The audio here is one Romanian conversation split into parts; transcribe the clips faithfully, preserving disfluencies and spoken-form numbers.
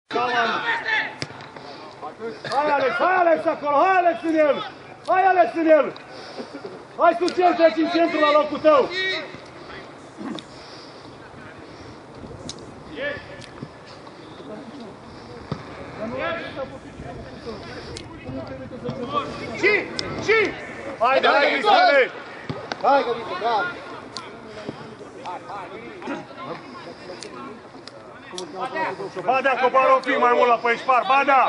Hai Alex, hai Alex acolo, hai Alex în el! Hai Alex în el! Hai sus-el, treci în centru la locul tău! Și, și! Haide, haide, Cristiane! Hai, Găviță, bravo! Badea, coboară un pic mai mult la Păișpar, Badea!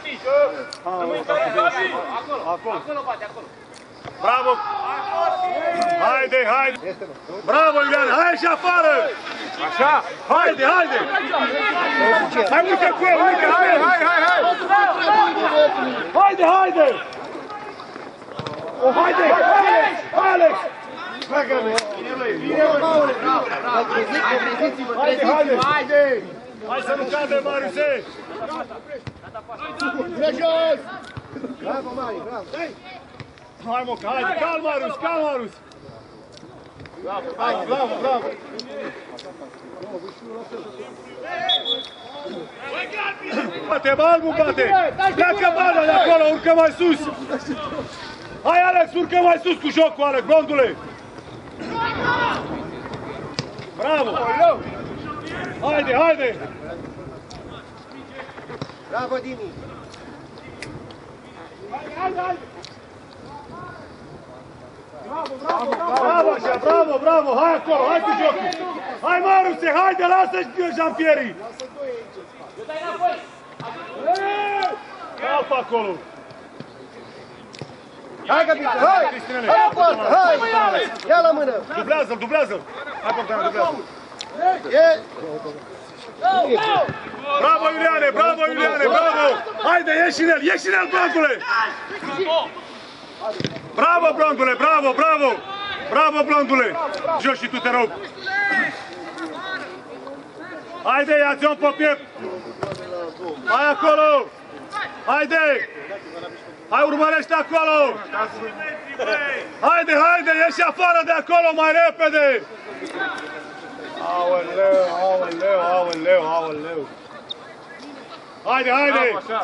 Acolo, acolo, bravo! Haide, haide! Bravo, Iulian, hai și afară! Așa! Haide, haide! Hai, uite cu el, uite cu el! Hai, hai, hai! Haide, haide! O, haide! Hai, Alex! Haide, haide! Haide! Hai să nu cade, Mariuse! Jos! Bravo, Mari, bravo! Hai, Moca, haide! Calm, Marius, calm, Marius! Bravo, bravo, bravo, bravo! Bate, Balbu, bate! Pleacă bala de acolo, urcă mai sus! Hai, Alex, urcă mai sus cu jocul, Alex, blondule! Bravo! Haide, haide! Bravo, Dimi! Haide, haide! Bravo, bravo, bravo! Bravo așa, bravo, bravo! Hai acolo, hai cu jocul! Hai, Maruse, haide, lasă-și Jean-Pierre! Calpa acolo! Hai, Găviță, hai! Hai la poartă, hai! Ia la mână! Dublează-l, dublează-l! Hai, Bogdan, dublează-l! E! Bravo, Iuliane, bravo, Iuliane, bravo! Haide, ieși în el, ieși în el, blondule! Bravo, blondule, bravo, bravo! Bravo, blondule! Jos și tu, te rog! Haide, ia-ți-o pe piept! Hai acolo! Haide! Hai, urmărește acolo! Haide, haide, ieși afară de acolo mai repede! Aoleu, aoleu, aoleu, aoleu! Haide, haide!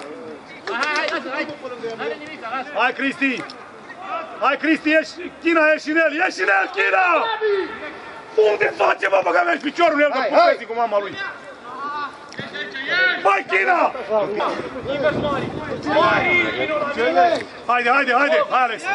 Hai, Cristi! Hai, Cristi, ieși! China, ieși în el! Ieși în el, China! Unde face, bă, băga mea piciorul în el, că puteți cu mama lui! Hai, China! Haide, haide, haide! Hai, Alex!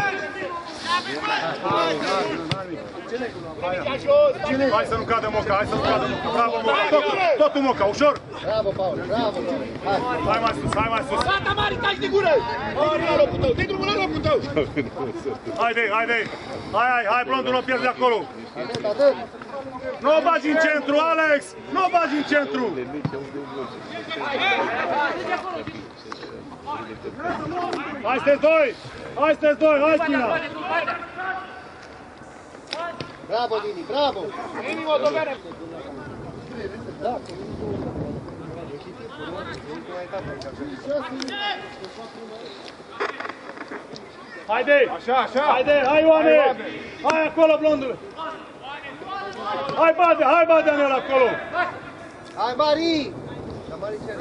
Hai să nu cadă Moca, hai să nu cadă Moca! Bravo, Moca! Totul, totul Moca, ușor! Bravo, Paul, bravo! Hai mai sus, hai mai sus! Gata, Mari, taci de gură! Hai la locul tău, dă-i drumul la locul tău! Haide, haide! Hai, hai, hai, blondul, nu o pierzi de acolo! Nu o bagi în centru, Alex! Nu o bagi în centru! Hai, sunteți doi! Hai, sunteți doi! Hai, China! Bravo, Dini, bravo! Haide! Așa, așa! Haide, hai, Ioane! Hai acolo, blondule! Hai, Badea, hai, Badea în el acolo! Hai, Mari! La Mari cere.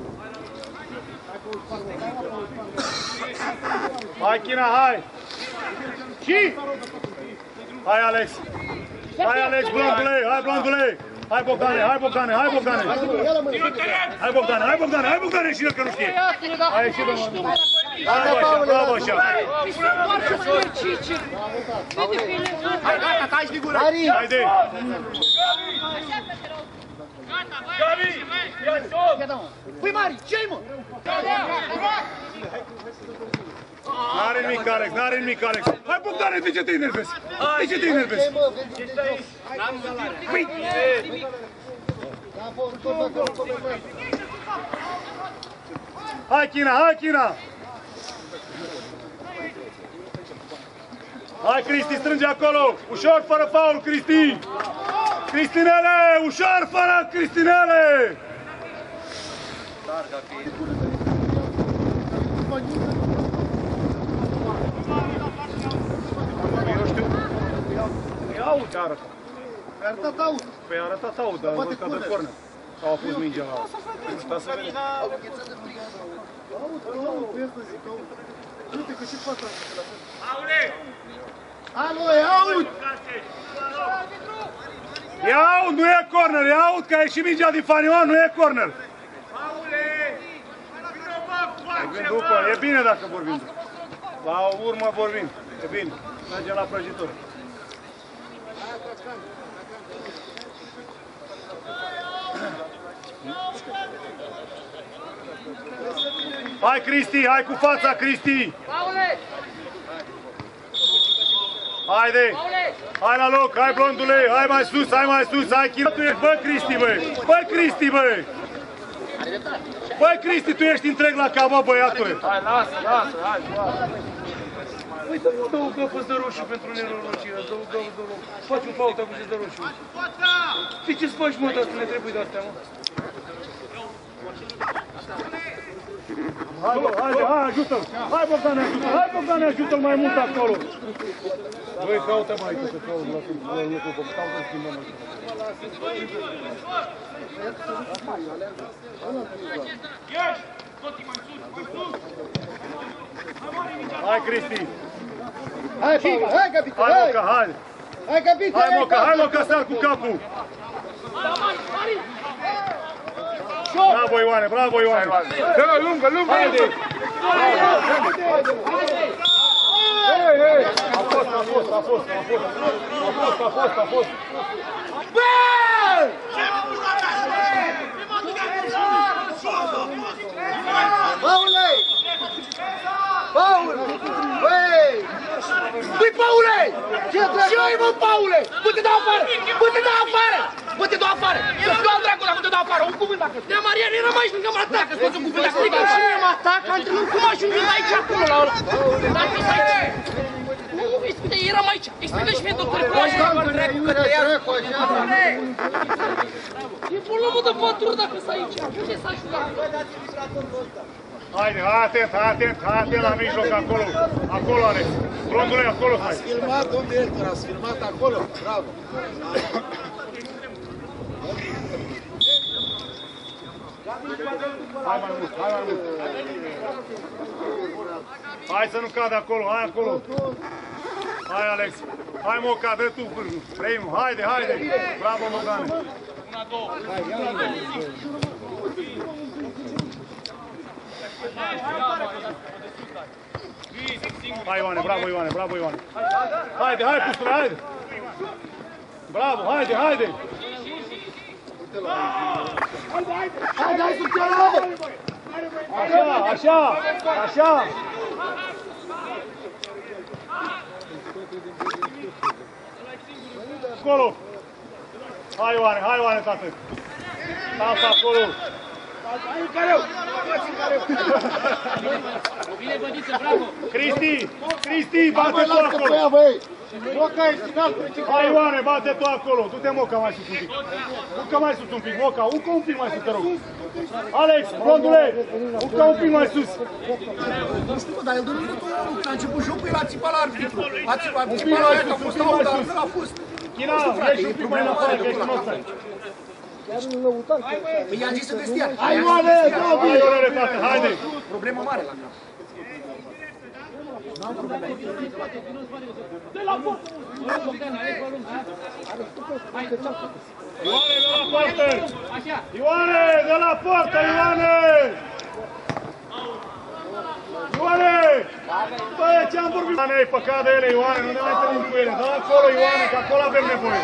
Hai, China, hai! Și! Hai, Alex! Hai, Alex, blondule! Hai, blondule! Hai, Bogdane, hai, Bogdane, hai, Bogdane! Hai, Bogdane, hai, Bogdane, hai, Bogdane, și el că nu știe! Hai, ieși, domnule! Bravo așa, bravo așa! Hai, gata, taci de gură! Mari! Haide! Gabi! Ia jos! Păi, Mari, ce-i, mă? N-are nimic, Alex, n-are nimic, Alex! Hai, Bogdane, de ce te enervezi? De ce te enervezi? Păi! Hai, China, hai, China! Hai, Cristi, strânge acolo! Ușor, fără faul, Cristi! Cristinele! Ușor, fără Cristinele! Eu știu. Îi aud, arătat. Mi-a arătat aud. Păi a arătat aud, dar văd că dă corner. Au pus mingea la... Sta să vedem. Uite că și fața. Aule! Alo, e aut! E aut, nu e corner, e aut, că a ieșit mingea din Fanion, nu e corner. Aule! După, e bine dacă vorbim. La urmă vorbim, e bine. Mergem la prăjitor. Hai Cristi, hai cu fața Cristi! Haide! Hai la loc, hai blondule, hai mai sus, hai mai sus, hai China, tu ești, bă Cristi, bă! Bă Cristi, bă! Băi Cristi, tu ești întreg la cap, bă, băiatule! Hai, lasă, lasă, hai, lasă! Păi să nu dă-o găpă de roșu pentru nenorocire, dă-o găpă de roșu. Faci un fault acum și de roșu. Știi ce-ți faci, mă, de asta ne trebuie de astea, mă? Hai, bă, haide, hai, ajută-l! Hai, Bogdane, ajută-l! Hai, Bogdane, ajută-l mai mult acolo! Băi, caută mai aici să caută la lucru, caută schimbăm aici. Hai, Cristi! Hai, Paul, hai, capitan, Hai, hai! Moca, hai! Hai, capitan, Hai, Moca, hai, Moca, sar cu capul! Bravo, Ioane, bravo, Ioane! Dă-l lungă, lungă! Haide! Hei, hei! A fost, a fost, a fost, a fost! A fost, a fost, a fost! Bă! Paule! Paul! Băi! Băi, Paule! Ce dracu? Ce ai, mă, Paule? Bă, te dau afară! Bă, te dau afară! Bă, te dau afară! Să-ți dau dracu dacă te dau afară! Un cuvânt dacă... Nea Maria, nu mai știu că mă atacă! Să-ți un cuvânt dacă... Striga și mie mă atacă, antrenor, cum ajungi aici acolo la ăla? Dacă ești aici... Nu, uite, eram aici! Explică și mie, doctor, cum ajungi acolo dracu că te ia... E problemă de pătură dacă stai aici! Ce s-a jucat? Haide, hai atent, hai atent, hai atent la mijloc, acolo, acolo, Alex. Blondule, acolo stai. Ați filmat, domnul director, ați filmat acolo, bravo. Hai mai mult, hai mai mult. Hai să nu cadă acolo, hai acolo. Hai, Alex. Hai, Moca, dă tu primul. Haide, haide. Bravo, Mogane. Una, două. Hai, Ioane, bravo, Ioane, bravo, Ioane. Haide, hai, pustule, haide. Bravo, haide, haide. Haide, hai, succeală! Așa, așa, așa. Acolo. Hai, Ioane, hai, Ioane, tată. Tată, acolo. Cristi, Cristi, bate tu acolo. Moca e final principal. Hai, Ioane, bate tu acolo. Du-te, Moca, mai sus un pic. Urcă mai sus un pic, Moca. Urcă un pic mai sus, te rog. Alex, blondule, urcă un pic mai sus. Nu știu, dar el de minutul a început jocul, el a țipat la arbitru. A țipat la arbitru, a fost aut, dar nu a fost. China, ieși un pic mai în afară, că ești în offside. Păi i-a zis să vestiar. Hai, Ioane, bravo! Hai, Ioane, tată, haide. Problemă mare la cap. Ioane, de la poartă! Ioane, de la poartă, Ioane! Ioane! Băi, ce-am vorbit? Ioane, e păcat de ele, Ioane, nu ne mai întâlnim cu ele. Dă acolo, Ioane, că acolo avem nevoie.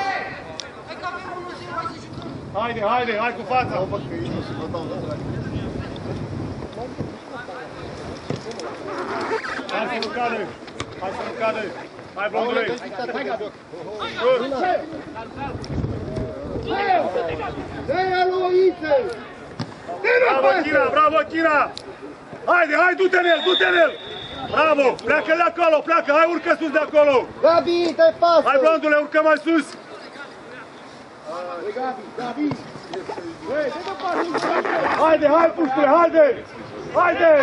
Haide, haide, hai cu fața. Hai să nu cadă, hai să nu cadă. Hai, blondule. Dă-i aloițe! Bravo, China, bravo, China. Haide, hai, du-te în el, du-te în el. Bravo, pleacă de acolo, pleacă, hai, urcă sus de acolo. Gabi, te pasă! Hai, blondule, urcă mai sus. Gabi, Gabi! Haide, hai, puștule, haide! Haide!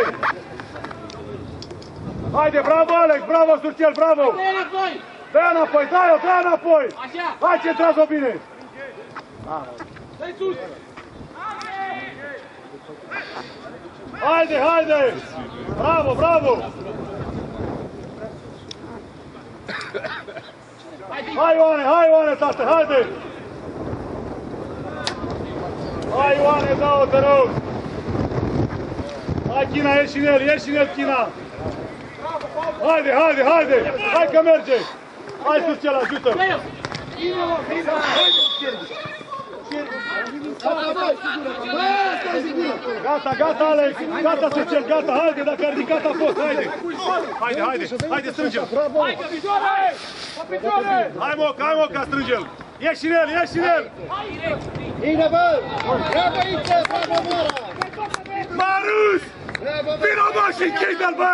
Haide, bravo, Alex, bravo, Surcel, bravo! Dă înapoi, dă-o, dă înapoi! Hai, centrează-o bine! Dă-i sus! Haide, haide! Bravo, bravo! Hai, Ioane, hai, Ioane, tată, haide! Hai, Ioane, dă-o, te rog! Hai, China, ieși în el, ieși în el, China! Haide, haide, haide! Hai că merge! Hai sus cel, ajută! Gata, gata, Alex! Gata, Sucel, gata, haide, dacă a ridicat a fost, haide! Haide, haide, haide, strângem! Hai, că picioare! Pe picioare! Hai, Moca, hai, Moca, strângem! Ieși în el, ieși în el! Bine, bă! Bravo, Iță! Bravo, Mara! Marius! Vino, mă, și închide-l, bă!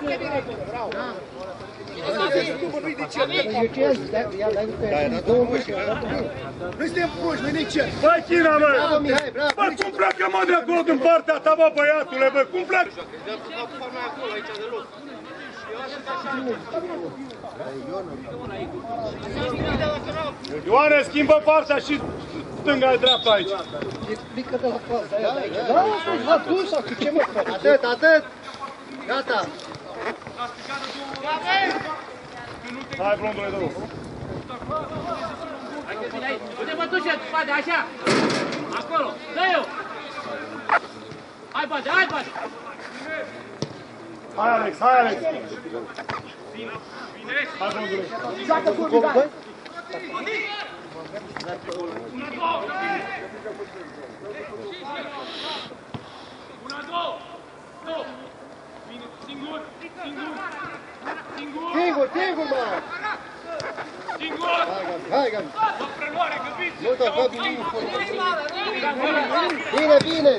Noi suntem proști, noi ne cer. Băi, China, bă! Bă, cum pleacă, mă, de acolo din partea ta, bă, băiatule, bă? Cum pleacă? Ioane, schimbă partea și stânga-dreapta aici. Atât, atât! Gata! Hai, blondule, dă-o. Hai că vine aici. Uite, mă, duce, bate, așa. Acolo, dă-i-o. Hai, bate, hai, bate. Hai, Alex, hai, Alex. Hai, blondule. Joacă cu Vidan. Una, două. Două. Singur, singur. Singur. Singur, singur, mă! Singur. Hai, Gabi! O preluare, găbiți. Nu da, Gabi, nu! Bine, bine!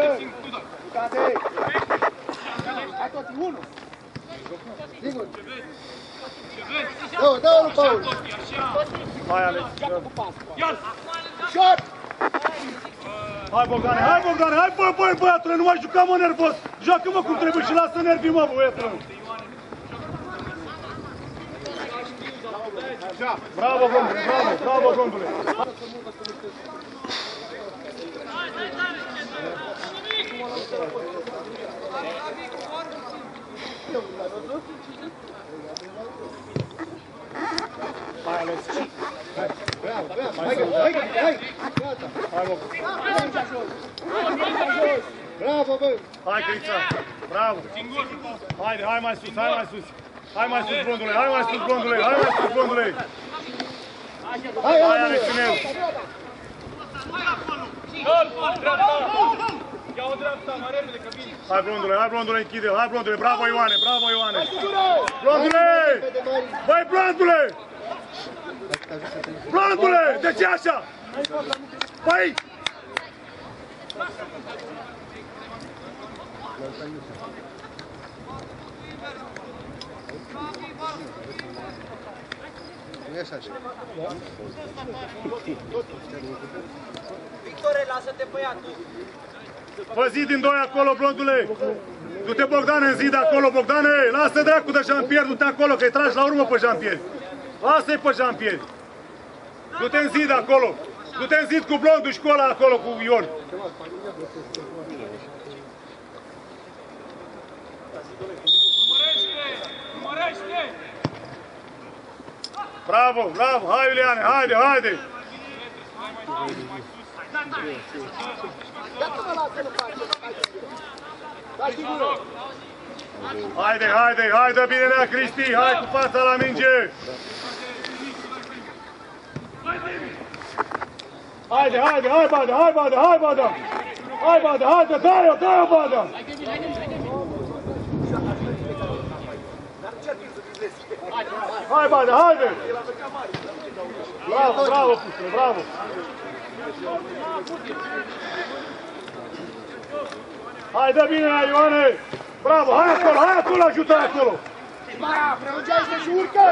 Hai toți, unul. Singur! Dă-o, dă-o lui Paul! Hai, Alex. Iar. Șot! Hai, Bogdane, hai, Bogdane, hai, bă, băi, băiatule, nu mai juca, mă, nervos. Joacă-mă cum trebuie și lasă nervii, mă, băiatule. Bravo, blondule, bravo, bravo, blondule. Hai, Alex. Bravo, bravo! Hai, Gabi, hai, Gabi, hai! Gata! Hai, mă. Bravo, bă! Hai, Crița. Bravo. Haide, hai mai sus, hai mai sus. Hai mai sus, blondule, hai mai sus, blondule, hai mai sus, blondule. Hai, Hai, hai, Alex, în el. Ia-o dreapta, mai repede, că vine. Hai, blondule, hai, blondule, închide-l. Hai, blondule, bravo, Ioane, bravo, Ioane. Blondule! Băi, blondule! Blondule, de ce așa? Băi! Nu e așa. Victore, lasă-te băiatul. Fă zi din doi acolo, blondule! Du-te, Bogdane, în zid acolo, Bogdane! Lasă dracu de Jean-Pierre, du-te acolo, că-i tragi la urmă pe Jean-Pierre! Lasă-i pe Jean-Pierre! Du-te în zid acolo! Du-te în zid cu blondul și cu ăla acolo, cu Ion! Bravo, bravo! Hai, Iuliane, haide, haide! Haide, haide, haide, bine Nea Cristi, hai cu fața la minge! Haide, haide, hai Badă, hai Badă, hai Badă! Hai Badă, haide, dă-i-o, dă-i-o Badă! Hai Badă, haide! Bravo, bravo, Pusule, bravo! Hai, dă bine, Ioane! Bravo, hai acolo, hai acolo, ajută acolo! Mara, prelungește și urcă!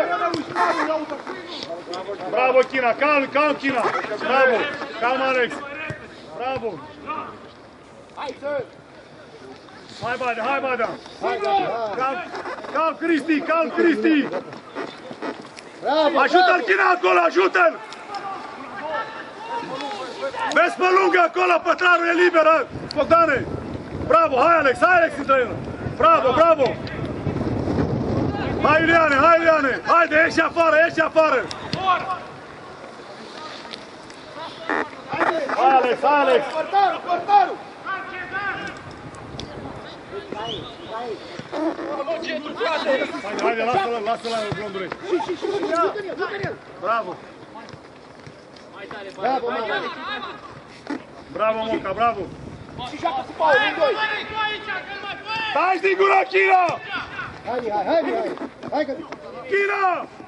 Bravo, China, calm, calm, China! Bravo, calm, Alex! Bravo! Hai, să! Hai, Badă, hai, Badă! Calm, calm, Cristi, calm, Cristi! Ajută-l, China, acolo, ajută-l! Vezi pe lungă acolo, pătrarul e liberă! Bogdane! Bravo, hai Alex, hai Alex în terenul! Bravo, bravo! Hai Iuliane, hai Iuliane! Haide, ieși afară, ieși afară! Hai Alex, hai Alex! Portarul, portarul! Haide, haide, lasă-l, lasă-l la blondule! Bravo! Bravo, mama! Bravo, Moca, bravo! Și joacă cu Paul, în doi! Stai din gură, China! Hai, hai, hai, hai! Hai că... China!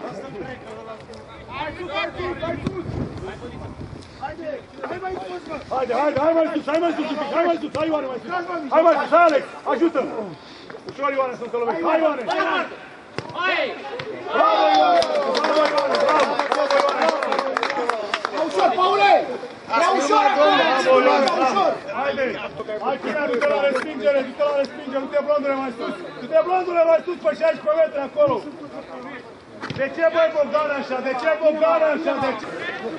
Hai sus, hai sus, hai sus! Haide, hai mai sus, mă! Haide, haide, hai mai sus, hai mai sus un pic, hai mai sus, hai Ioane mai sus! Hai mai sus, hai Alex, ajută! Ușor Ioane să-mi te lovești, hai Ioane! Hai! Bravo Ioane! Bravo Ioane, bravo! Bravo Ioane! Ia ușor, Paule! Ia ușor acolo! Bravo Ioane, Ia bravo! ușor! Haide! Hai China, du-te la respingere, du-te la respingere, du-te blondule mai sus! Du-te blondule mai sus pe șaisprezece metri acolo! De ce băi Bogdan așa? De ce Bogdan așa? De ce?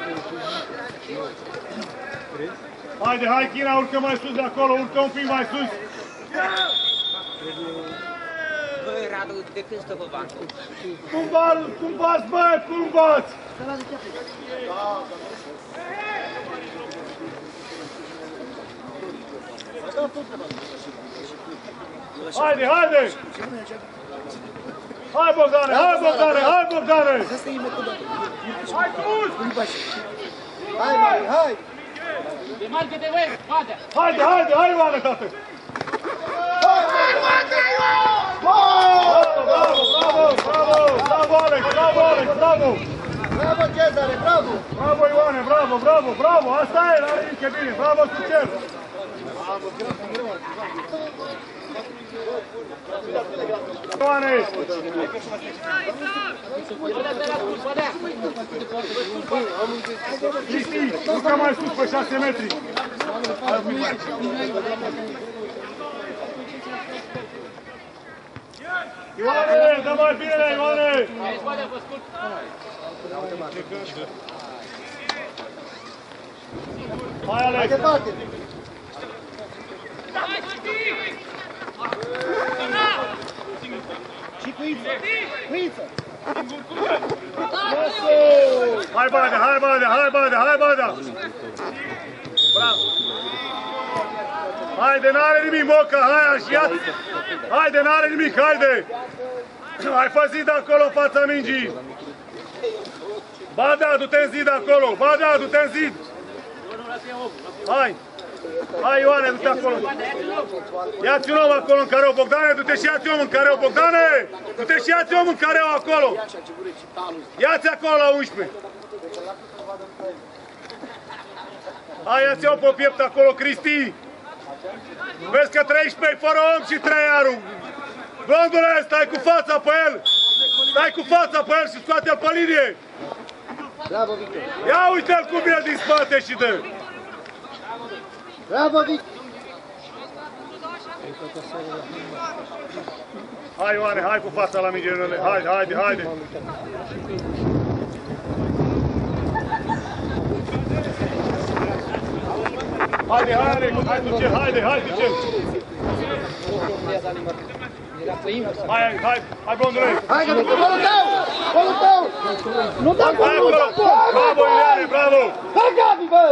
Haide, hai China, urcă mai sus de acolo, urcă un pic mai sus! Băi, Radu, de când stă pe bancă? Cum bați, cum bați, băi, cum bați? Haide, haide! Hai Bogdane, hai Bogdane, hai Bogdane! Hai sus! Hai, Mari, hai! Demarcă-te, băi, bate! Haide, haide, hai Ioane, tată! Bravo, bravo, bravo, bravo, bravo Alex, bravo Alex, bravo! Bravo, Cezare, bravo! Bravo Ioane, bravo, bravo, bravo, asta e, la nimic, e bine, bravo succes! Ioane! Cristi, urcă mai sus pe șase metri! Ioane, dă mai bine, Ioane! Hai, Alex! Mai departe! Și cu Iță! Cu Iță! Hai, Badea, hai, Badea, hai, Badea, hai, Badea! Bravo! Haide, n-are nimic, Moca, hai, așa, ia! Haide, n-are nimic, haide! Hai, fă zid acolo în fața mingii! Badea, du-te în zid acolo! Badea, du-te în zid! Hai! Hai, Ioane, du-te acolo! Ia-ți un om acolo în careu, Bogdane, du-te și ia-ți om în careu, Bogdane! Du-te și ia-ți om în careu acolo! Ia-ți acolo la unsprezece! Hai, ia-ți om pe piept acolo, Cristi! Vezi că treisprezece fără om și trei aru! Blondule, stai cu fața pe el! Stai cu fața pe el și scoate-l pe linie! Bravo, Victor! Ia uite-l cum e din spate și dă! Bravo, Victor! Hai, Ioane, hai cu fața la mingere, haide, haide, haide! Haide, haide, hai duce, haide, hai duce! Hai, hai, hai, blondule! Hai, că Victor, golul tău! Golul tău! Nu da Hai golul, acolo! nu da golul! Bravo, Iuliane, bravo! Hai, Gabi, bă!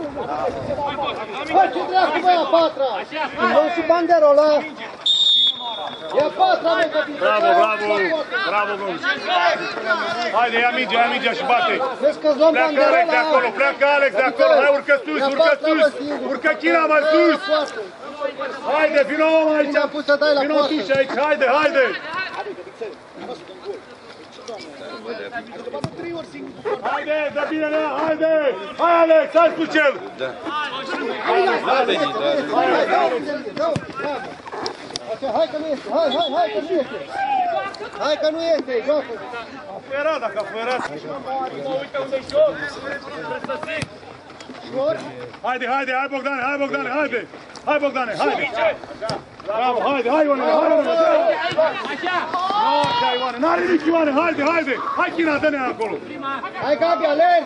Hai, ce dracu, bă, a patra! Luăm și banderola! E a patra, mă, Gabi! Bravo, bravo! Bravo, blondule! Haide, ia mingea, ia mingea și bate! Vezi că-ți luăm Pleacă banderola! Alex de acolo, pleacă Alex de acolo! Hai, urcă sus, urcă sus! Urcă China mai sus! Haide, vină om aici! Am pus să dai la Vină poartă! tu și aici, haide, haide! Haide, dă bine la, haide! Hai Alex, hai cu cel! Hai, hai că nu este, hai, hai, hai că nu este! Hai că nu este, joacă! A fuierat, dacă a fuierat! Haide, haide, hai Bogdane, hai Bogdane, haide! Hai Bogdane, haide! Bravo, haide, hai Ioane, hai Ioane! Așa, Ioane, n-are nimic Ioane, haide, haide! Hai China, dă-ne acolo! Hai Gabi, alergi!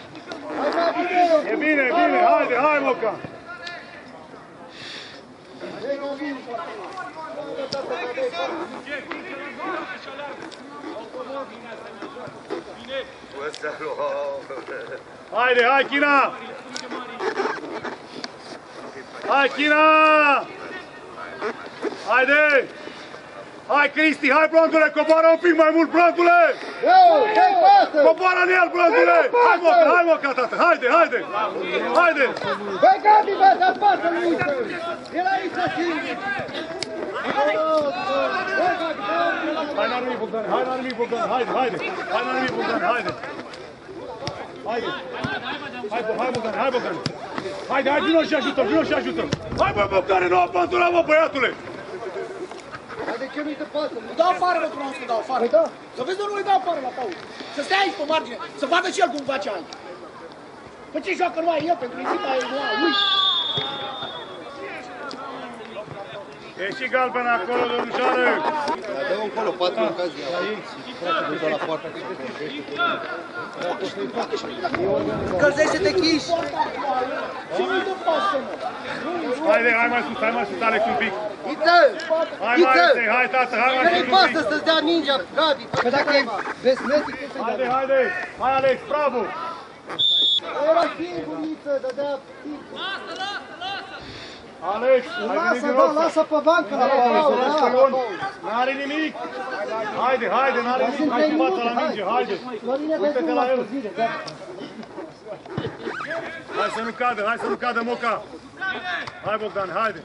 Hai Gabi, E bine, e bine, haide, hai Moca! Haide, hai China! Hai China! Haide! Hai Cristi, hai Blondule, coboară un pic mai mult, Blondule! Coboară în el, Blondule! Hai Moca, hai Moca, tată, haide, haide! Haide! Băi, Gabi, bă, dar pasă, nu uită! El aici, singur! Hai, n-a nimic, Bogdan, hai, n-a nimic, Bogdan, haide, haide! Hai, n-a nimic, Bogdan, haide! Haide! Hai, hai, Bogdan, hai, Bogdan! Haide, hai, vino și ajută, vino și ajută! Hai, bă, Bogdan, nu abandona, mă, băiatule! De ce nu-i dă pasă? Îl dau afară, mă, frumos, că dau afară. Să vezi, nu îi dau afară la Paul. Să stea aici pe margine, să vadă și el cum face aia. Păi ce joacă nu ai el, pentru echipa e nu ai, ui. E și galben acolo, domnișoară! Dă-o încolo, patru ocazii. Du-o la poartă. Încălzește-te, Chis! Și nu-i dă pasă, mă. Haide, hai mai sus, hai mai sus, Alex, un pic! Iță! Hai mai sus, hai tată, hai mai sus Dă-i un pasă pic! să-ți dea mingea, Gabi! Că dacă e vesmetic, ce să-i Haide, dea? haide! Hai Alex, bravo! Era singur, Iță, dădea timp. Alex, hai Lasă, venit da, din lasă pe bancă la Paul, da! N-are nimic! Haide, haide, n-are nimic, hai cu fața la minge, haide! Florin, Uite-te la el! zile, da? Hai să nu cadă, hai să nu cadă Moca! Hai Bogdan, haide!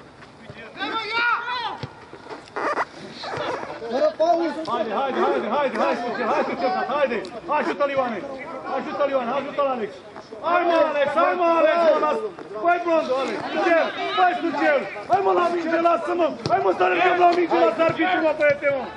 Fără Paul! Haide, haide, haide, haide, hai Sucel, hai Sucel, haide! Ajută-l Ioane! Ajută-l Ioane, ajută-l Alex! Hai mă Alex, hai mă Alex, mă las! Băi Blondo, Alex, Sucel, băi Sucel! Hai mă la minge, lasă-mă! Hai mă să alergăm la minge, lasă arbitru, mă băiete, mă!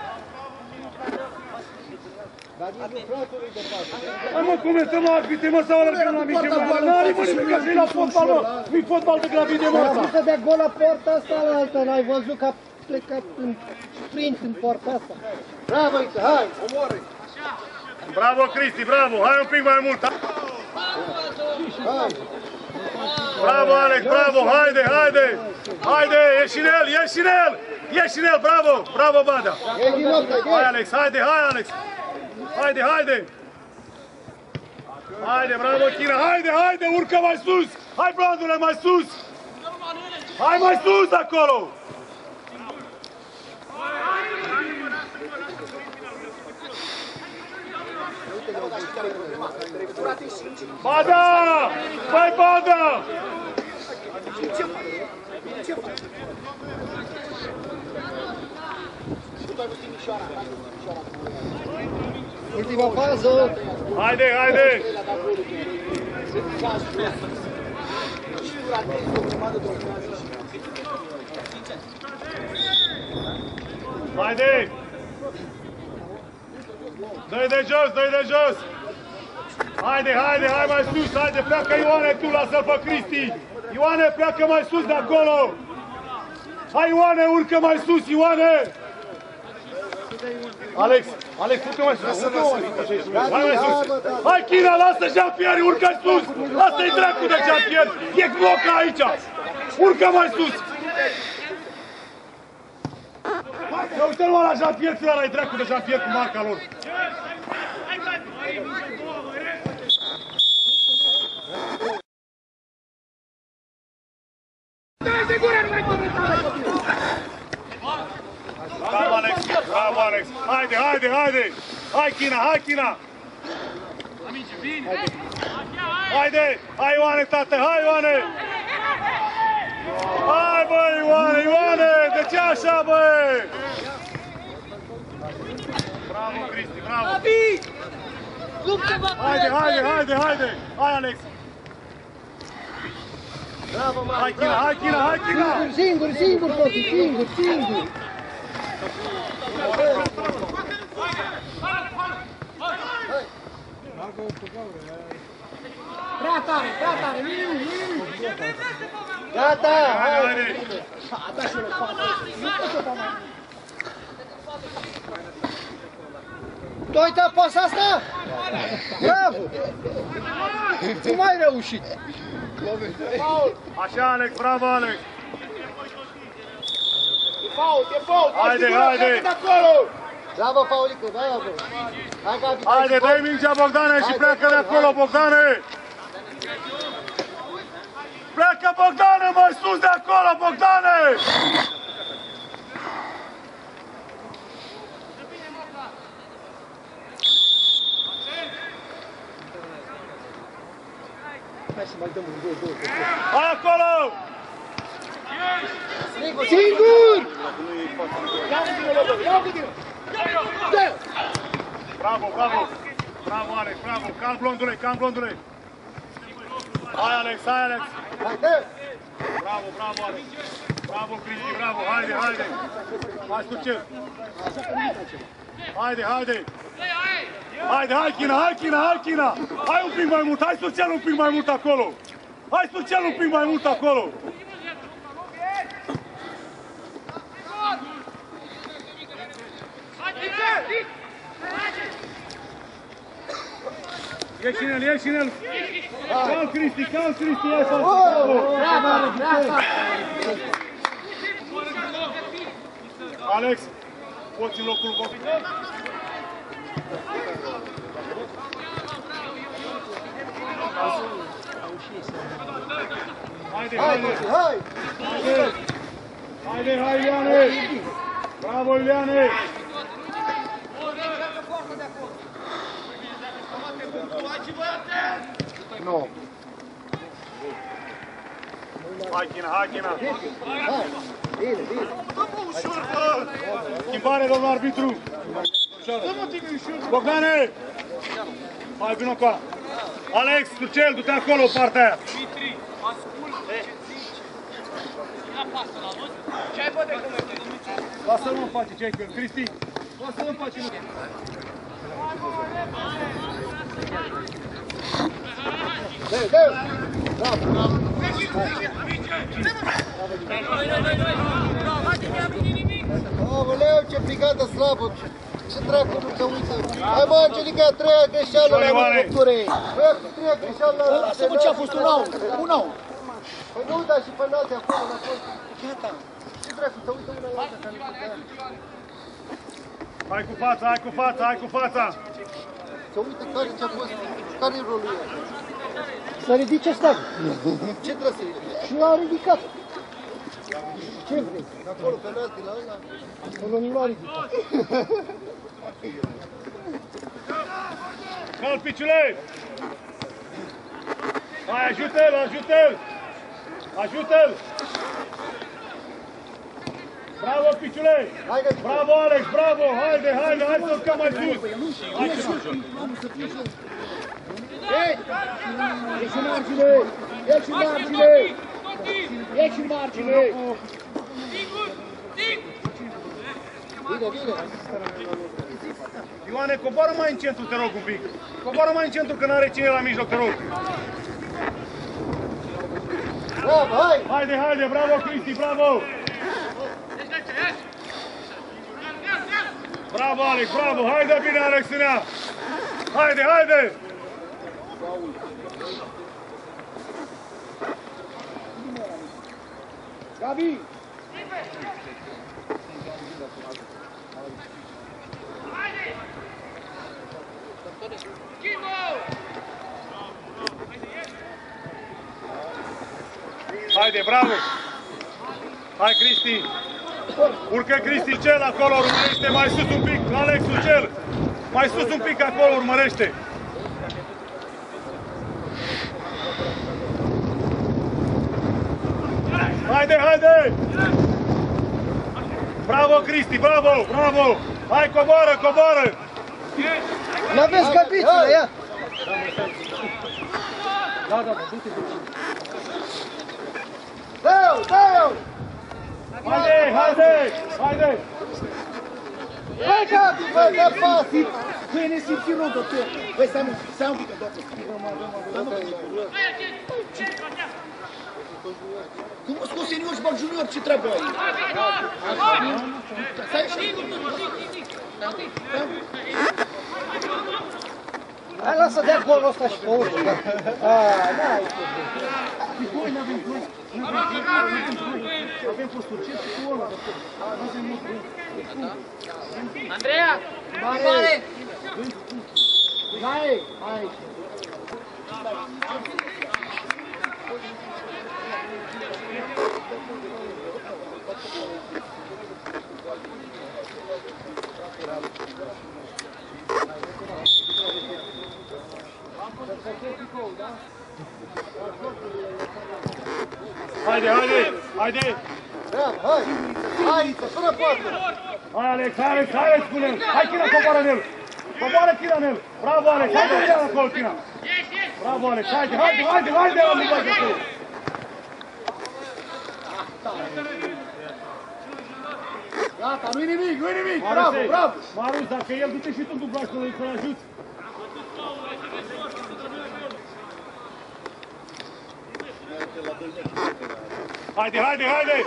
Dar nici nu fratului de pasă. Hai mă, cum este mă arbitru, mă, să alergăm la minge, mă! N-are mă nimic, că e la fotbal, mă! Nu-i fotbal de gravide, mă, Era ăsta! vrut să dea gol la poarta asta la altă, n-ai văzut că a plecat în sprint în poarta asta. Bravo, Iță, hai! Bravo Cristi, bravo! Hai un pic mai mult! Hai! Bravo Alex, bravo! Haide, haide! Haide, ieși în el, ieși în el! Ieși în el, bravo! Bravo Badea! E din loc, Hai Alex, haide, hai Alex! Haide, haide! Haide, bravo China, haide, haide, urcă mai sus! Hai Blandule, mai sus! Hai mai sus acolo! Bada! Băi Bada! Ultima fază! Haide, haide! Haide! Dă-i de jos, dă-i de jos! Haide, haide, hai mai sus, haide, pleacă Ioane, tu lasă-l pe Cristi! Ioane, pleacă mai sus de acolo! Hai Ioane, urcă mai sus, Ioane! Alex, Alex, urcă mai sus, urcă mai sus, hai mai sus! Hai China, lasă Jean-Pierre, urcă sus! Lasă-i dracu de Jean-Pierre, e Moca aici! Urcă mai sus! Ia uite-l la Jean-Pierre, fiul ăla-i dracu de Jean-Pierre cu marca lor! Bravo Alex, bravo Alex! Haide, haide, haide! Hai China, hai China! Haide! Hai Ioane, tată, hai Ioane! Hai băi Ioane, Ioane! De ce așa băi? Bravo Cristi, bravo! Haide, haide, haide, haide! Hai Alex! Bravo, Mari, Hai China, hai China, hai China! Singur, singur, copii, singur, singur! Prea tare, prea tare, nu, nu, Gata, hai! Haide! da și el față. Tu ai dat pasa asta? Bravo! Cum ai reușit? Așa Alex, bravo Alex! fault, e fault! Haide, haide! De acolo! Bravo, Paulică, bravo! Hai, Gabi! Haide, dă-i mingea, Bogdane, și pleacă de acolo, Bogdane! Pleacă, Bogdane, mai sus de acolo, Bogdane! Hai să mai dăm un gol, gol! Hai acolo! Singur! Ia-o cu tine, Lobo, ia-o cu tine! Dă-i! Bravo, bravo! Bravo, Alex, bravo! Calm, blondule, calm, blondule! Hai, Alex, hai, Alex! Hai, dă! Bravo, bravo, Alex! Bravo, Cristi, bravo! Haide, haide! Hai, Sturcel! Haide, haide! Haide, hai, China, hai, China, hai, China! Hai un pic mai mult, hai, Sturcel, un pic mai mult acolo! Hai, Sturcel, un pic mai mult acolo! Ieși în el, ieși în el! Cal Cristi, cal Cristi, ia să-l Bravo, bravo! Alex, poți în locul vostru? Haide, haide! Hai! Haide! Haide, hai, Ileane! Bravo, Ileane! Nu! Hai, China, hai, China! Hai! Bine, bine! Schimbare, domnul arbitru! Bogdane! Hai, vină acolo! Alex, Turcel, du-te acolo, partea aia! Ce ai bătut cum e? Lasă-l mă face ce ai cu el, Cristi! Lasă-l mă face, nu! Dă, dă! Bravo, bravo! Aoleu, ce brigadă slabă! Ce dracu nu te uită! Hai mă, Angelica, a treia greșeală la rupture! Băi, cu treia greșeală la rupture! Lasă-mă ce a fost un out, un out! Păi nu, dar și pe înalte acolo, la fost... Gata! Ce dracu, te uită una la alta, ca nu putea... Hai cu fața, hai cu fața, hai cu fața! Se uită care ce-a fost, care-i rolul ăla? Să ridice stag. Ce trebuie să ridice? Și l-a ridicat. Ce vrei? Acolo, pe înalte, la ăla? Până nu l-a ridicat. Cal piciule! Hai, ajută-l, ajută-l! Ajută-l! Bravo, piciule! Bravo, Alex, bravo! Haide, haide, hai să urcăm mai sus! Hai, Ieși în margine! Ieși în margine! Ieși în margine! Bine, bine! Ioane, coboară mai în centru, te rog un pic! Coboară mai în centru, că n-are cine la mijloc, te rog! Bravo, hai! Haide, haide, bravo, Cristi, bravo! Bravo, Alex, bravo! Haide, bine, Alex, în ea! Haide, haide! Gabi! Haide, bravo! Hai, Cristi! Urcă Cristi cel acolo, urmărește mai sus un pic, Alexul cel! Mai sus un pic acolo, urmărește! Haide, haide! Bravo, Cristi, bravo, bravo! Hai, coboară, coboară! N-aveți căpițele, ia! Da, da, du-te, du-te! Dă-o, dă-o! Haide, haide, haide! Hai, Gabi, bă, dă pas! Băi, ne simțim rău, doctor! Băi, stai un pic, stai un pic, doctor! Cum o scos senior și bag junior, ce treabă ai? Stai și... Hai, lasă de golul ăsta și pe urmă. Aaa, n-ai ce. Voi n-avem voi! Avem posturi. Ce cu ăla? Andreea! Mare! Mare! Hai! Haide, haide, haide! Bravo, hai! Hai, fără poartă! Hai, Alex, hai, Alex, hai, Alex, spune-l! Hai, China, coboară în el! Coboară China în el! Bravo, Alex, haide, haide, acolo, China! Bravo, Alex, haide, haide, haide, haide, haide, haide, haide! Gata, nu-i nimic, nu-i nimic! Bravo, bravo! Marus, dacă el, du-te și tu în dublaj să-l ajuți! Haide, haide, haide!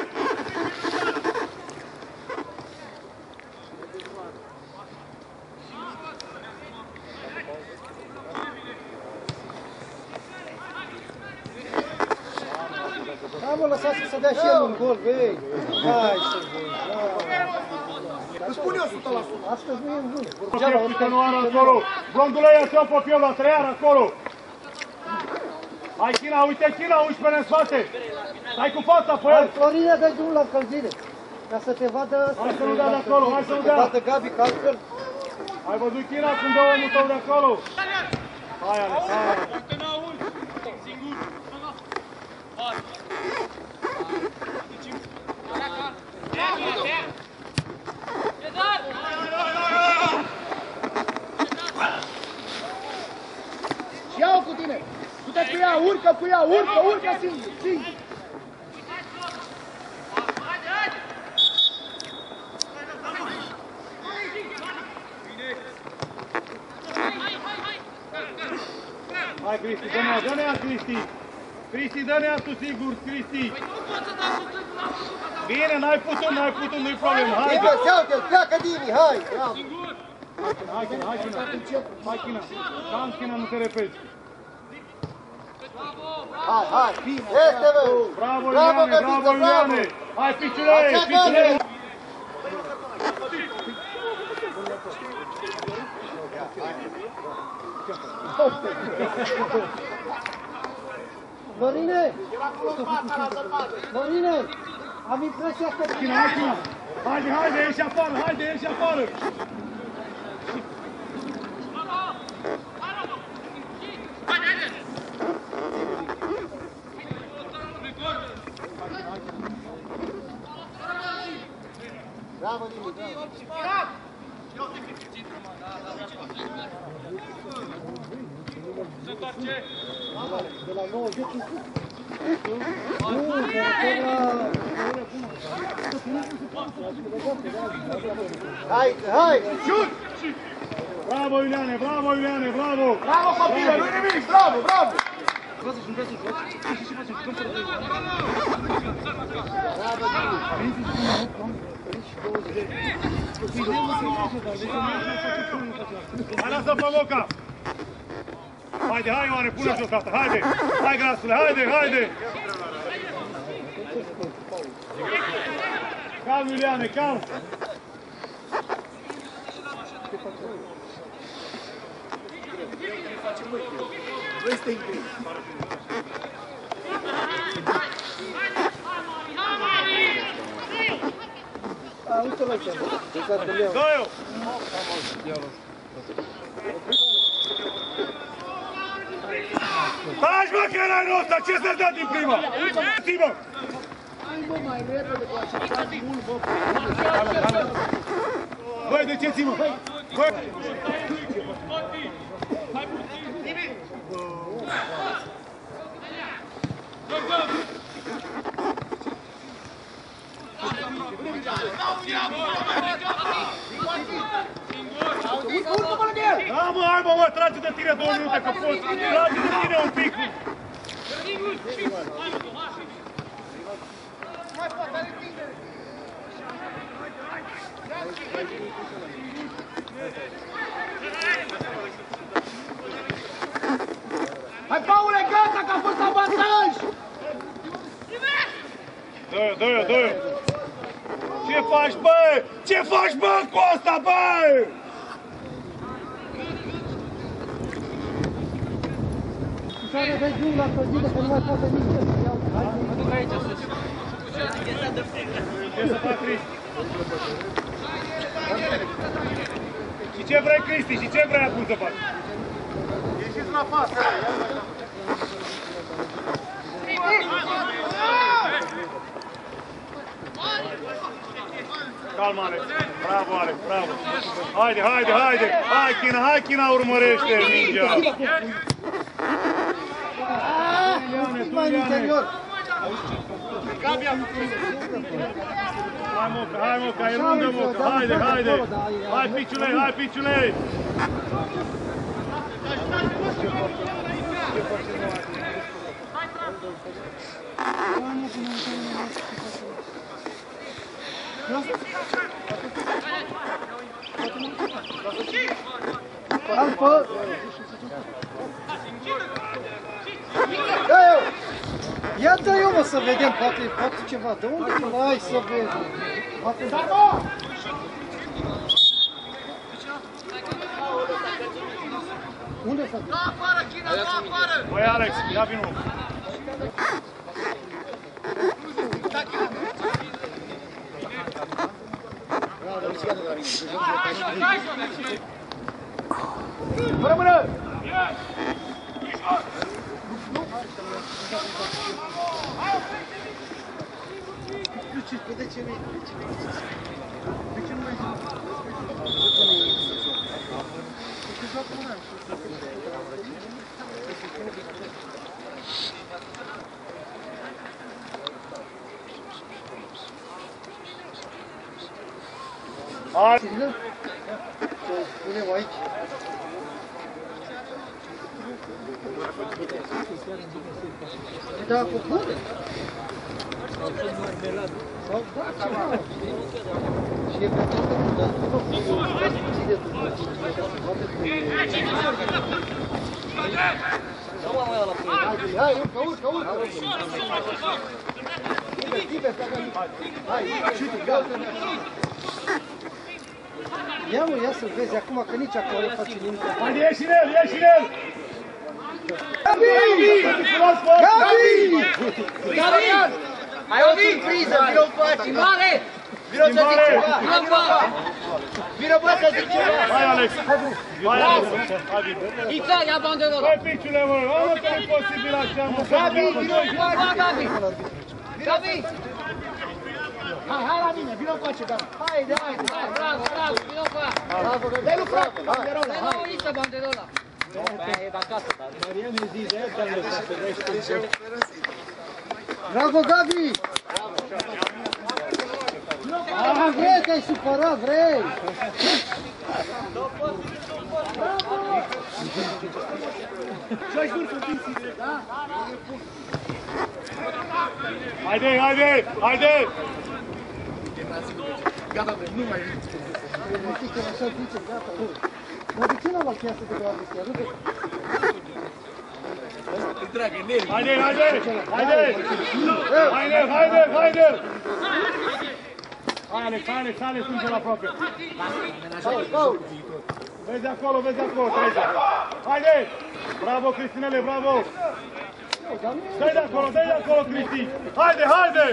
Hai mă, lăsați să dea și el un gol, vei! Hai să voi! Îți spun eu o sută la sută! Astăzi nu e în vânt. Uite, nu are acolo! Blondule, ia-ți-o pe fiul la treiar acolo! Hai, China, uite, China, unsprezece în spate! Stai cu fața pe el! Hai, Florina, dai drumul la încălzire. Ca să te vadă ăsta. Hai să nu dea de acolo, hai să nu Te dea! vadă Gabi, că altfel. Ai văzut, China, când dă omul tău de acolo? Hai, Alex, hai! Și ia-o cu tine! Du-te cu ea, urcă cu ea, urcă, urcă singur, singur! Hai, Cristi, dă-ne-a, dă-ne-a, Cristi! Cristi, dă-ne-a tu sigur, Cristi! Bine, n-ai putut, n-ai putut, nu-i problemă, hai! Bine, ia-te-l, pleacă Dini, hai! Bravo! Hai, China, hai, China! Hai, China! Calm, China, nu te repezi! Hai, hai! Este, bă! Bravo, Bravo, Ioane, Găbiță, bravo, Ioane! Hai, piciule, piciule! Florine! Florine! Am impresia că... China, hai, China! Haide, haide, ieși afară, haide, ieși afară! Bravo, Dini, bravo! De la nouăzeci Nu, de Hai, hai! Șut! Bravo, Iuliane, bravo, Iuliane, bravo! Bravo, copile, nu-i nimic, bravo, bravo! Hai, lasă pe Loca! Haide, hai, Ioane, pune jos asta, haide! Hai, grasule, haide, haide! Calm, Iuliane, calm! Nu este incredibil. A, uite-l aici. Dă-i-o! Taci, mă, că erai în ăsta! Ce să-ți dea din prima? Uitați-mă! Hai, bă, mai repede, cu așa mult, bă! Băi, dețeți-mă! Băi! Urcă-mă lângă el! Da, mă, hai, mă, mă, trage de tine două minute, că poți! Trage de tine un pic! Hai, Paule, gata, că a fost avantaj! Dă dă-i, dă-i, dă-i! Ce faci, bă? Ce faci, bă, Costa, bă? Care vezi drum la clădire, că nu mai poate nici să iau. Mă duc aici sus. Ce să fac, Cristi? Și ce vrei, Cristi? Și ce vrei acum să faci? Ieșiți la pasă! Calm, Alex. Bravo, Alex, bravo. Haide, haide, haide. Hai, China, hai, China, urmărește mingea. Mai în interior. Hai, Moca, hai, Moca, e lungă, Moca. Haide, haide. Hai, piciulei, hai, piciulei. Alpă! Da-i-o! Ia dă-i-o, mă, să vedem, poate, poate ceva. De unde tu? Hai să vedem. Poate... Unde s-a dus? Da afară, China, da afară! Băi, Alex, ia vinul. Mână, mână! Hai! Punem aici. Da, cu bune. Sau da, ceva. Și e pe hai, urcă, urcă, urcă. Hai, gata. Ia mă, ia să vezi acum că nici acolo nu face nimic. Haide, ieși în el, ieși în el! Gabi! Gabi! Gabi! Ai o surpriză, vino în față! Schimbare! Vino să zic ceva! Vino în față! Vino bă să zic ceva! Hai, Alex! Hai, Alex! Hai, Gabi! Ița, ia banderolă! Hai, piciule, mă! Mă, că nu-i posibil așa, mă! Gabi, vino în față! Gabi! Gabi! Hai, hai la mine, vino încoace, Gabi. Haide, haide, hai, bravo, bravo, vino în față! Bravo, dai lui frate, banderola, Dai hai. la uliță banderola! Bravo, Gabi! Ah, vrei, te-ai supărat, vrei! Haide, haide, haide! Gata, nu mai vin. Nu știi că așa zice, gata, nu. Mă, de ce n-am alchiat să te doar de chiar? Dragă, nervi. Haide, haide! Haide! Haide, haide, haide! Hai, Alex, hai, Alex, Alex, sunt la aproape. Vezi acolo, vezi acolo, trece. Haide! Bravo, Cristinele, bravo! Dai de acolo, dai de acolo, Cristi! Haide, haide!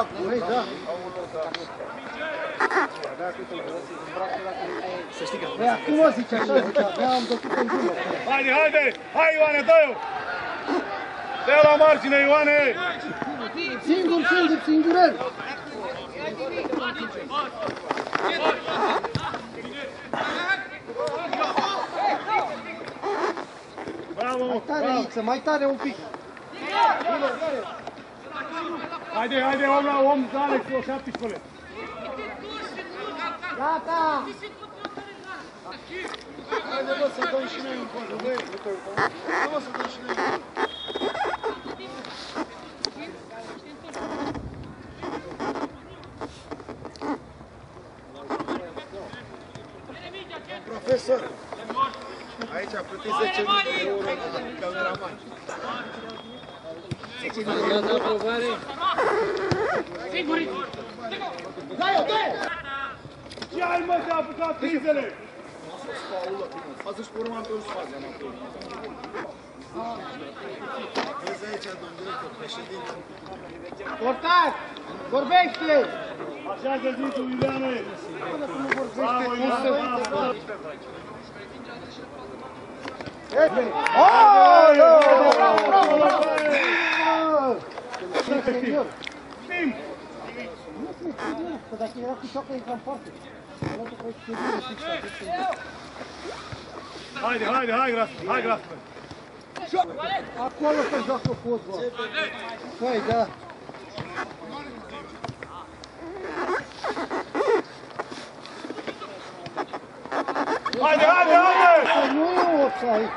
Păi acum o zice așa, zice, abia am dăcut în drumă. Haide, haide! Hai, Ioane, dă-i-o! Dă-i la margine, Ioane! Singur, singur, singurel! Bravo, Mai tare, bravo! Iță, mai tare un pic. Haide, haide, om la om, Alex, o șaptesprezece. Gata! Haide, bă, să dăm și noi un cont, băi. Hai, bă, să dăm și noi un cont. Profesor, aici a plătit zece mii de euro cameraman. Singurit! Dai-o, dai-o! Ce ai, mă, te-a apucat crizele? Azi își urmam pe uși fază, mă. Vezi aici, domnul director, președinte. Portar! Vorbește! Așa de zi tu, Iuliane! Bravo, Iuliane, bravo! Timp! Că dacă era cu ciocă, intram foarte. Haide, haide, hai, Gras, hai, Gras! Acolo se joacă fotbal. Hai, da. Haide, haide, haide! Nu e offside.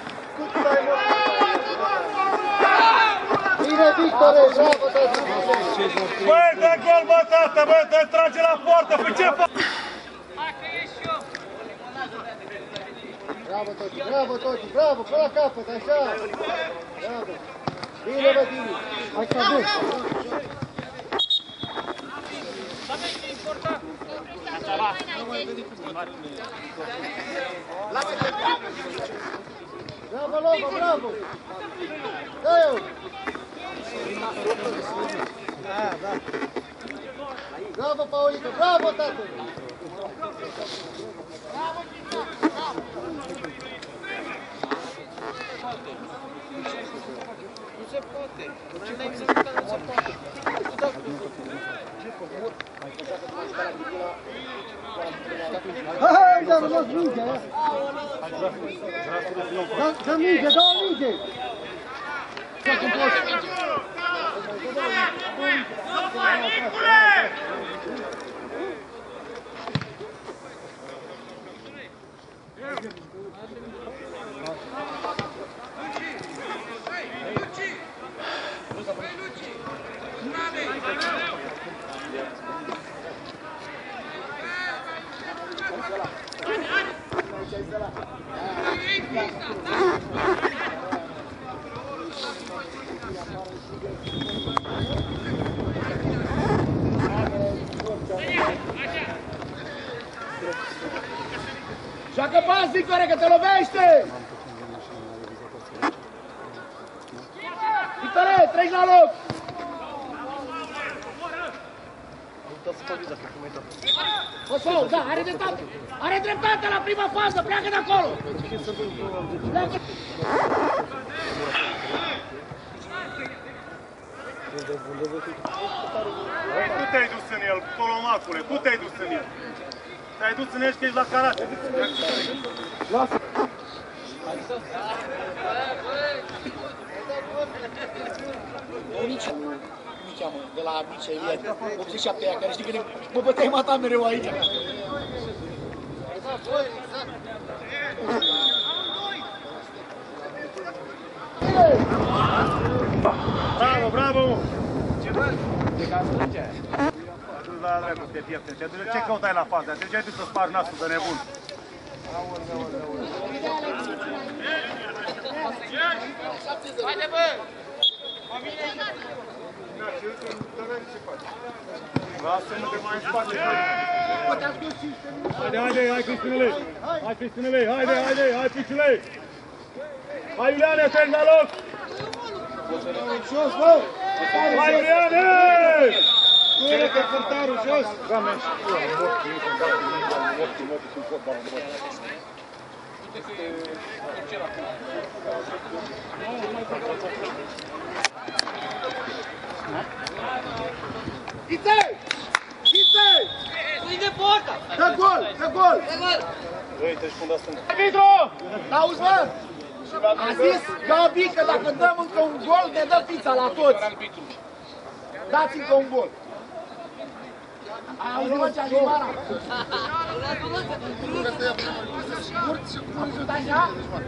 Bine, Victore, bravo, tată! Băi, dă gol, bă, tată, bă, te trage la poartă, pe ce faci? Bravo, Toti, bravo, Toti, bravo, până la capăt, așa! Bravo! Bine, bă, Dini! Hai să vezi. Bravo, Lobo, bravo! Dă-i-o! Bravo, Paulica, bravo, tată! Nu se poate. Ce n-ai zis că nu se poate? Hai, dar nu minge. Dă minge, dă o minge. Joacă pas, Victorie, că te lovește! Victorie, treci la loc! Fosou, da, are dreptate! Are dreptate la prima fază, pleacă de acolo! Pleacă! Tu te-ai dus în el, Tolomacule, tu te-ai dus în el. Te-ai dus în el și că ești la karate. Lasă! Nici cum cheamă, de la Mircea Ilie, optzeci și șapte aia, care știi că mă băteai mata mereu aici. Bravo, bravo! Ce bă? De ca strânge? Du la dracu, te piepte. Ce căutai la fază? De ce ai dus să spargi nasul de nebun? Haide, bă! Lasă-mă de mai în spate. Haide, haide, hai Cristinele! Hai Cristinele, haide, haide, hai Piciule! Hai Iuliane, treci la loc! Jos, bă! Hai Iuliane! Cure că portarul jos! Ite! Ite! Nu-i de porta! Dă gol! Dă gol! Băi, treci funda stângă. Arbitru! Auzi, bă? A zis Gabi că dacă dăm încă un gol, ne dă pizza la toți. Dați încă un gol. Ai auzit, mă, ce-a zis Mara? Curți așa?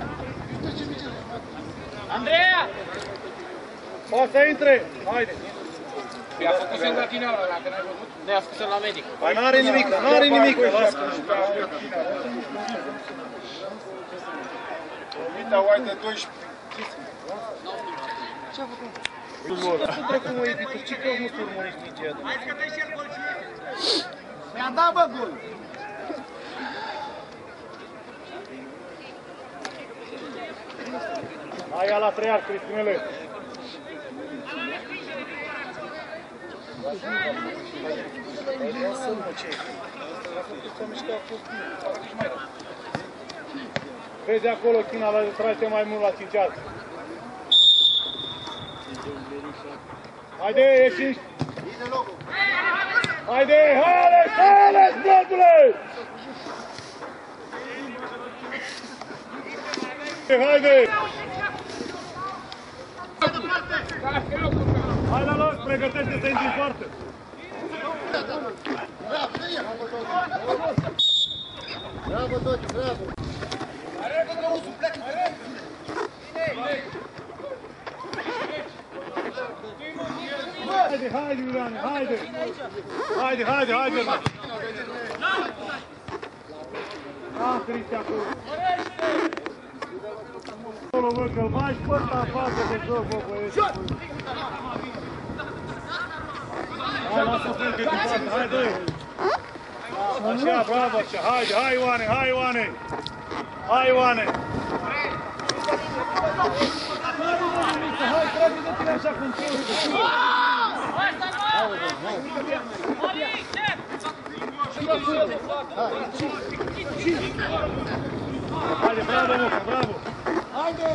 Andreea! O să intre! Haide! I-a făcut singur chineaua ăla, că n-ai văzut? Ne-a scos la medic. Hai, n-are nimic, n-are nimic! Lasă! Uita, uite, doisprezece. Ce-a făcut? Tu dracu mă iei, tu ce căuți nu turmărești nici ea? Mi-a dat, bă, gol. Hai ia la treiar, Cristinele. Vezi acolo, China, la trage mai mult la cinci ani. Haide, ieși! Haide, hai Alex, hai Alex, bătule! Haide! Hai la loc, pregătește-te în din poartă! Bravo, Toti, bravo! Haide, haide, Iuliane, haide! Haide, haide, haide! Ah, Cristi, acolo! Acolo, bă, că-l mai spărta în față de joc, bă, băieți! Hai, lasă-o pe din poartă, haide! Așa, bravo, așa, haide, hai Ioane, hai Ioane! Hai Ioane! Hai, trage de tine așa cum trebuie! Haide, bravo, Moca, bravo! Haide!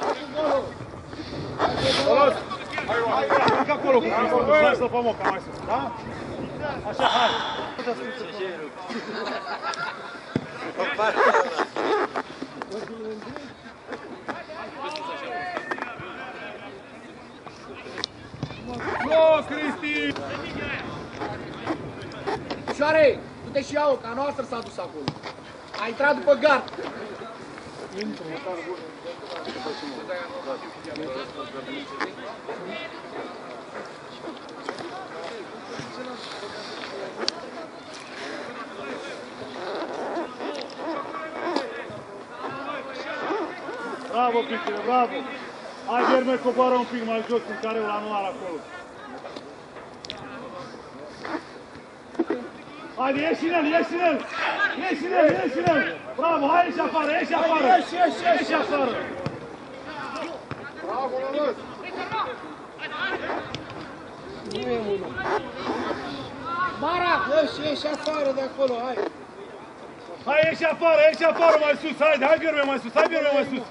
Folos! Hai acolo cu Cristi, lasă-l pe Moca mai sus, da? Așa, hai! No, Cristi! Picioare, du-te și ia-o, că a noastră s-a dus acolo. A intrat după gard. Bravo, Picile, bravo! Hai, Germe, coboară un pic mai jos în careul anual acolo. Haide, ieși în el, ieși în el! Ieși în el, ieși în el! Bravo, hai, ieși afară, ieși afară! Ieși, ieși, ieși! Ieși afară! Bravo, Lălăț! Nu e unul. Mara! Ieși, ieși afară de acolo, hai! Hai, ieși afară, ieși afară mai sus, haide, hai, Germe, mai sus, hai, Germe, mai sus!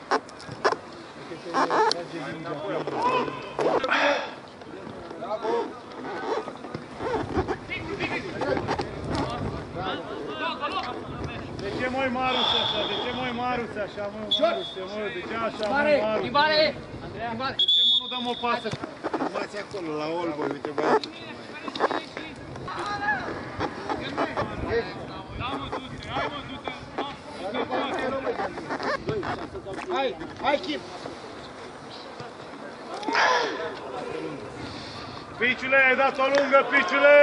De ce măi Marius așa? De ce măi Marius așa, măi Marius? Mă, de ce așa, măi Mare, Marius? Ivane! De ce mă nu dăm o pasă? Urmați acolo, la Olbo, uite, băiat. Hai, hai, Chip! Piciule, ai dat-o lungă, Piciule!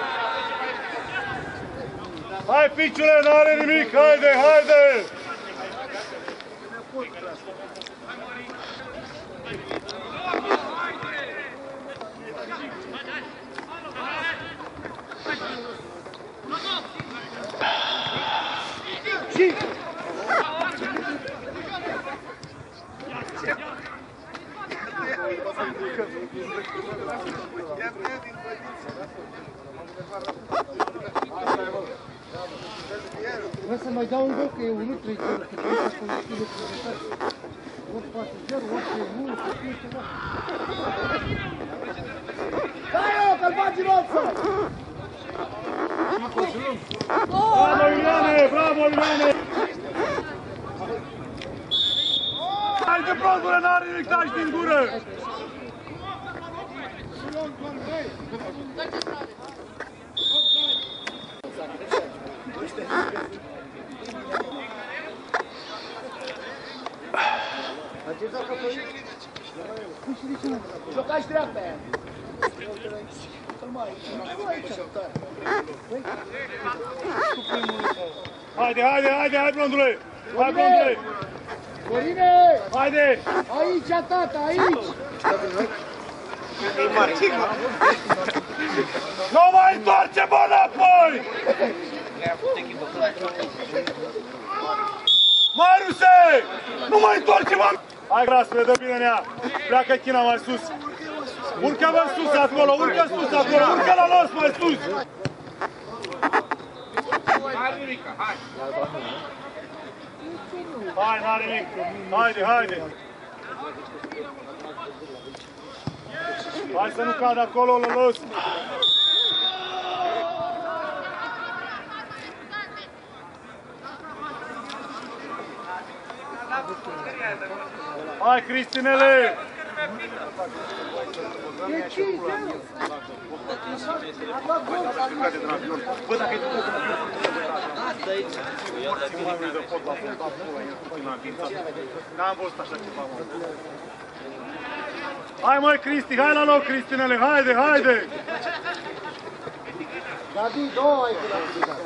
Hai, Piciule, n-are nimic, haide, haide! Vreau să mai dau un gol, că e unul trei zero, că trebuie să construi de prezentare. Ori patru zero, ori trei unu, să fie ceva. Dai-o, că-l bagi în oță! Bravo, Iuliane, bravo, Iuliane! Hai de prozule, n-are nimic, taci din gură! Jocați dreapta aia. Haide, haide, haide, hai, blondule! Hai, blondule! Corine! Haide! Aici, tata, aici! Nu mai întoarce, bă, înapoi! Mariuse! Nu mai întoarce, mă! Hai, Graspele, dă bine în ea! Pleacă China mai sus! Urcă-vă sus acolo, urcă sus acolo, urcă la los mai sus! Hai, n-are nimic! Haide, haide! Hai să nu cadă acolo, lălos! Hai, Cristinele! Bă, dacă-i tu n-am văzut așa ceva, mă. Hai, măi, Cristi, hai la loc, Cristinele, haide, haide! Gabi, două ai cu la plicat.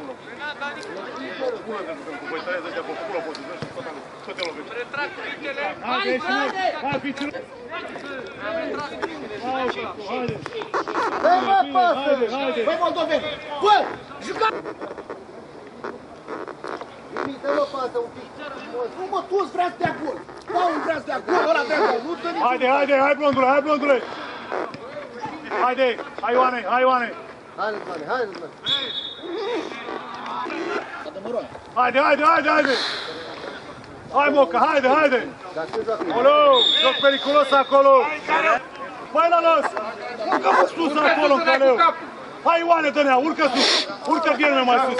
Voi tăiesc ăștia pe pulă, poți să zici, tot te lovești. Haide, ieși-ne! Hai, fiților! Haide! Dă-i mă, pasă! Băi, moldoveni! Bă, jucați! Limite-mă, pasă un pic. Nu mă, tu îți vrea să dea gol! Dau îmi vrea să dea gol, ăla vrea să dea gol! Haide, haide, hai, blondule, hai, blondule! Haide, hai, Ioane, hai, Ioane! Haideți, mane, haideți, mane! Haide, haide, haide, haide! Hai, Moca, haide, haide! Oleu, joc periculos acolo! Băi, la los! Urcă-mă sus acolo, în caleu! Hai, Ioane, dă-nea, urcă sus! Urcă bine mai sus!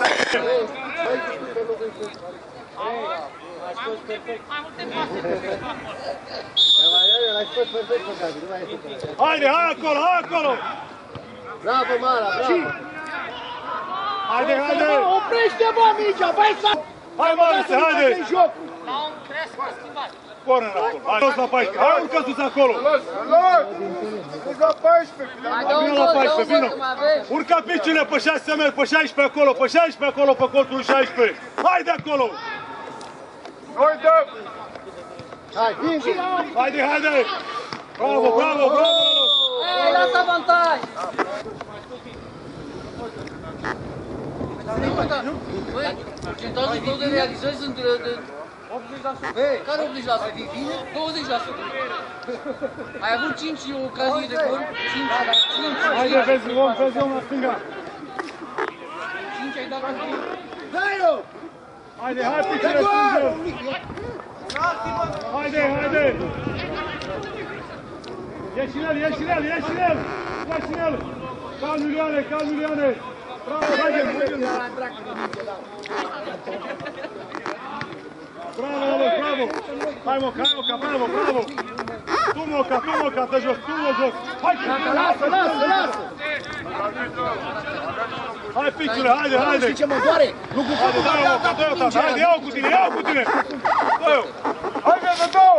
Haide, hai acolo, hai acolo! Bravo, Mara, bravo! Haide, haide! Oprește, bă, mingea, băi, să... Hai, Mariuse, haide! La un cresc, a schimbat. Corner acolo, hai jos la paisprezece, hai, urcă sus acolo! Vino la paisprezece! Vino la paisprezece, vino! Urcă piciile pe șase să merg, pe șaisprezece acolo, pe șaisprezece acolo, pe colțul șaisprezece! Haide acolo! Noi dăm! Hai, vingi! Haide, haide! Bravo, bravo, bravo! Ei, lasă avantaj! Băi, procentajul tău de realizări sunt de optzeci la sută. Care optzeci la sută? Bine? douăzeci la sută. Ai avut cinci ocazii de gol? cinci. Haide, vezi om, vezi om la stânga! cinci ai dat cu gol. Dai-o! Haide, hai, piciile strângem! Haide, haide! Ieși în el, ieși în el, ieși în el! Ieși în el! Calm, Iuliane, calm, Iuliane! Bravo, haide, haide! Bravo, Alex, bravo! Hai, Moca, hai, Moca, bravo, bravo! Tu, Moca, tu, Moca, dă jos, tu, dă jos! Hai, Lasă, lasă, lasă! hai, piciule, haide, haide! Știi ce mă doare? Nu cu Haide, dă-i-o, Moca, dă-i-o, tata, haide, iau cu tine, iau cu tine! Dă-i-o! Haide, dă-o!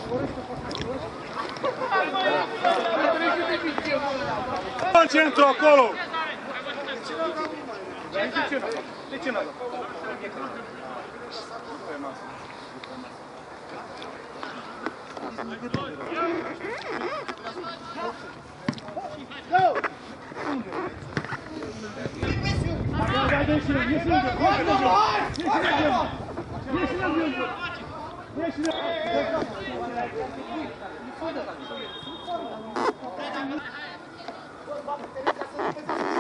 În centru, acolo! De ce n-a dat? Go! Ieși